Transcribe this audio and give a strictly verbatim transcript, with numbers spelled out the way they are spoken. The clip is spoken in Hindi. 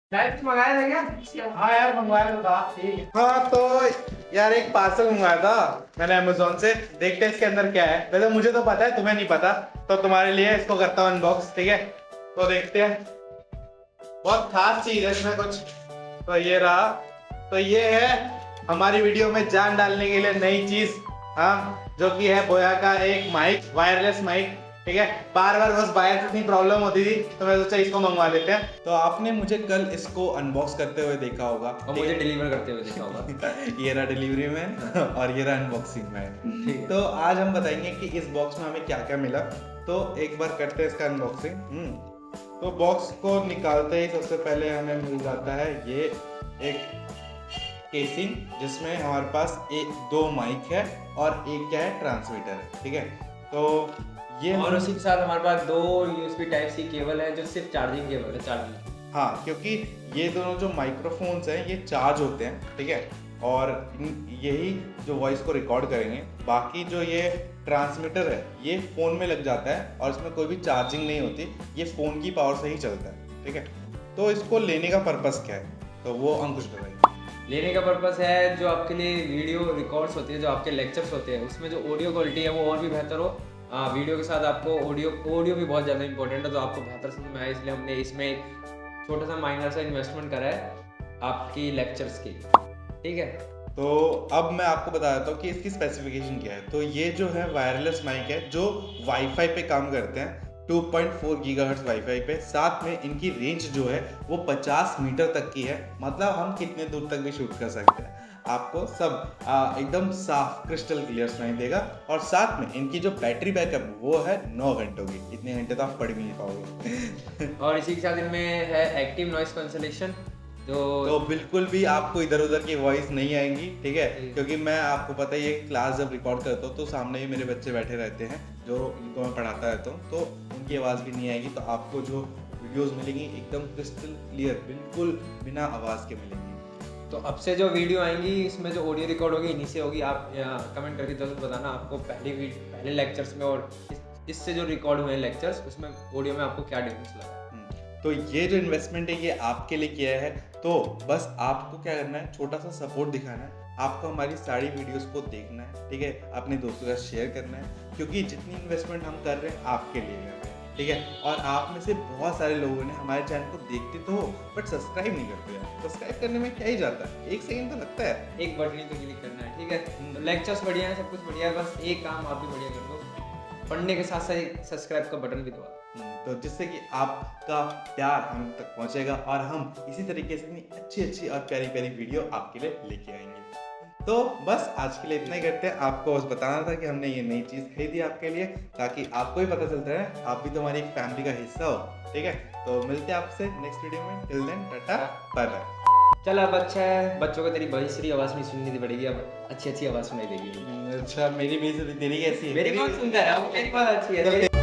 लाइट मंगाया था क्या? हाँ यार मंगवाया तो था। ठीक है। हाँ तो यार एक पार्सल मंगवाया था मैंने अमेजोन से। देखते हैं इसके अंदर क्या है। वैसे मुझे तो पता है, तुम्हें नहीं पता, तो तुम्हारे लिए इसको करता हूँ अनबॉक्स। ठीक है, तो देखते हैं। बहुत खास चीज है इसमें कुछ। तो ये रहा। तो ये है हमारी वीडियो में जान डालने के लिए नई चीज। हाँ, जो कि है बोया का एक माइक, वायरलेस माइक। ठीक है, बार बार बस वायर से इतनी प्रॉब्लम होती थी तो मैं सोचा इसको मंगवा लेते हैं। तो आपने मुझे कल इसको अनबॉक्स करते हुए देखा होगा और मुझे डिलीवर करते हुए देखा होगा। ये रहा डिलीवरी में और ये रहा अनबॉक्सिंग में। तो आज हम बताएंगे कि इस बॉक्स में हमें क्या क्या मिला। तो एक बार करते हैं इसका अनबॉक्सिंग। तो बॉक्स को निकालते ही सबसे पहले हमें मिल जाता है ये एक केसिंग, जिसमें हमारे पास एक दो माइक है और एक क्या है ट्रांसमीटर है। ठीक है, तो ये और उसी के साथ हमारे पास दो यूएसबी टाइप सी केबल है जो सिर्फ चार्जिंग केबल है, चार्जिंग। हाँ, क्योंकि ये दोनों जो माइक्रोफोन्स हैं ये चार्ज होते हैं। ठीक है, और यही जो वॉइस को रिकॉर्ड करेंगे। बाकी जो ये ट्रांसमीटर है ये फ़ोन में लग जाता है और इसमें कोई भी चार्जिंग नहीं होती, ये फ़ोन की पावर से ही चलता है। ठीक है, तो इसको लेने का पर्पस क्या है, तो वो अंकुश बताइए। लेने का पर्पस है जो आपके लिए वीडियो रिकॉर्ड्स होती है, जो आपके लेक्चर्स होते हैं उसमें जो ऑडियो क्वालिटी है वो और भी बेहतर हो। आ, वीडियो के साथ आपको ऑडियो ऑडियो भी बहुत ज़्यादा इंपॉर्टेंट है, तो आपको बेहतर समझ में आए, इसलिए हमने इसमें एक छोटा सा माइनर सा इन्वेस्टमेंट करा है आपकी लेक्चर्स की। ठीक है, तो अब मैं आपको बता देता हूँ कि इसकी स्पेसिफिकेशन क्या है। तो ये जो है वायरलेस माइक है जो वाईफाई पे काम करते हैं, two point four gigahertz wifi पे। साथ में इनकी रेंज जो है वो पचास मीटर तक की है, मतलब हम कितने दूर तक भी शूट कर सकते हैं। आपको सब आ, एकदम साफ क्रिस्टल क्लियर सुनाई देगा। और साथ में इनकी जो बैटरी बैकअप वो है नौ घंटों की। इतने घंटे तो आप पढ़ भी नहीं पाओगे। और इसी के साथ इनमें है एक्टिव नॉइस कैंसलेशन, जो तो बिल्कुल भी आपको इधर उधर की वॉइस नहीं आएंगी। ठीक है, क्योंकि मैं आपको पता है ये क्लास जब रिकॉर्ड करता हूँ तो सामने ही मेरे बच्चे बैठे रहते हैं जो इनको मैं पढ़ाता रहता हूँ, तो उनकी आवाज़ भी नहीं आएगी। तो आपको जो वीडियोस मिलेंगी एकदम क्रिस्टल क्लियर, बिल्कुल बिना आवाज़ के मिलेंगी। तो अब से जो वीडियो आएंगी इसमें जो ऑडियो रिकॉर्ड होगी इन्हीं से होगी। आप कमेंट करके जरूर बताना आपको पहले पहले लेक्चर्स में और इस, इससे जो रिकॉर्ड हुए लेक्चर्स उसमें ऑडियो में आपको क्या डिफरेंस लगा। तो ये जो इन्वेस्टमेंट है ये आपके लिए किया है। तो बस आपको क्या करना है, छोटा सा सपोर्ट दिखाना है। आपको हमारी सारी वीडियोस को देखना है। ठीक है, अपने दोस्तों के साथ शेयर करना है, क्योंकि जितनी इन्वेस्टमेंट हम कर रहे हैं आपके लिए कर रहे हैं। ठीक है, और आप में से बहुत सारे लोगों ने हमारे चैनल को देखते तो हो बट सब्सक्राइब नहीं करते हैं। सब्सक्राइब करने में क्या ही जाता है, एक सेकंड तो लगता है, एक बटन ही तो क्लिक करना है। ठीक है, तो लेक्चर्स बढ़िया है, सब कुछ बढ़िया है, बस एक काम आप भी बढ़िया कर दो, पढ़ने के साथ साथ सब्सक्राइब का बटन भी दबा। तो जिससे कि आपका प्यार हम तक पहुंचेगा और हम इसी तरीके से इतनी अच्छी अच्छी और प्यारी प्यारी वीडियो आपके लिए लेके आएंगे। तो बस आज के लिए इतना ही करते हैं। आपको बस बताना था कि हमने ये नई चीज़ खरीदी आपके लिए, ताकि आपको भी पता चलता है, आप भी तो हमारी एक फैमिली का हिस्सा हो। ठीक है, तो मिलते हैं आपसे नेक्स्ट वीडियो में। Till then tata bye bye. चल अब अच्छा है, बच्चों को तेरी बहिश्री आवाज़ नहीं सुननी पड़ेगी, अब अच्छी अच्छी आवाज़ सुनाई देगी। अच्छा, मेरी बेइज्जती तेरी कैसी है? मेरी बहुत सुंदर है, मेरी बहुत अच्छी है।